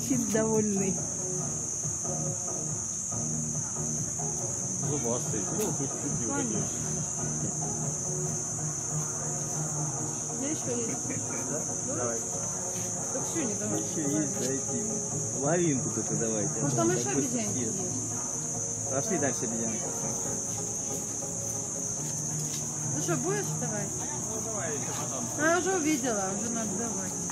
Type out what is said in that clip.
торчит довольный. Зубастый. Ну, тут чуть конечно. У меня еще есть. Давай. Так все, не давай. Еще есть, дайте ему. Половинку только давайте. Может, там еще обезьянки есть? Пошли дальше обезьянки. Ну что, будешь? Давай. Ну, давай еще потом. А, я уже увидела, уже надо давать.